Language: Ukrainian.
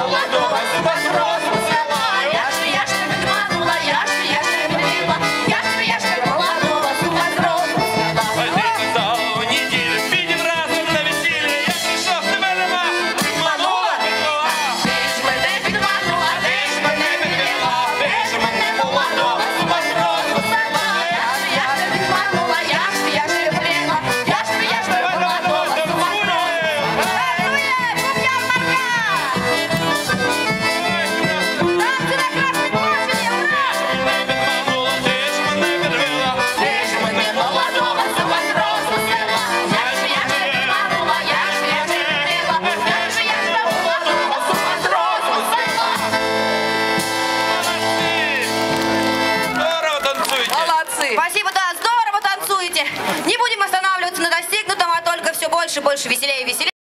молодого с возросла села. Я ж тебе обманула, я ж тебе любила, я ж тебе молодого с возросла села. За неділю підем разом на весілля, я прийшов, тебе нема, обманула, підвела. Ти ж мене підманула, ти ж мене підвела, ти ж мене молодого с возросла села. Я ж тебе підманула, я ж тебе любила, я ж тебе молодого с возросла села. Спасибо, да, здорово танцуете. Не будем останавливаться на достигнутом, а только все больше и больше, веселее и веселее.